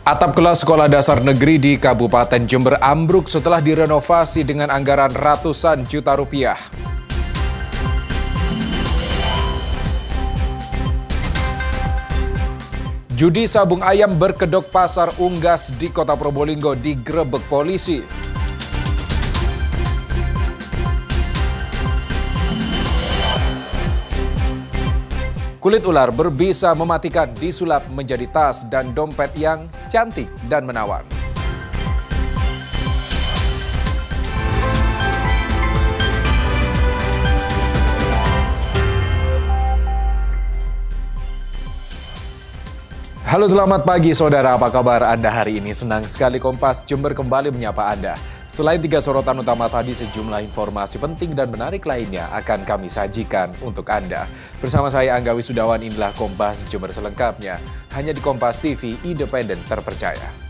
Atap kelas sekolah dasar negeri di Kabupaten Jember ambruk setelah direnovasi dengan anggaran ratusan juta rupiah. Judi sabung ayam berkedok pasar unggas di Kota Probolinggo digerebek polisi. Kulit ular berbisa mematikan disulap menjadi tas dan dompet yang cantik dan menawan. Halo, selamat pagi saudara, apa kabar Anda hari ini? Senang sekali Kompas Jember kembali menyapa Anda. Selain 3 sorotan utama tadi, sejumlah informasi penting dan menarik lainnya akan kami sajikan untuk Anda. Bersama saya Angga Wisudawan, inilah Kompas Jember selengkapnya. Hanya di Kompas TV, independen terpercaya.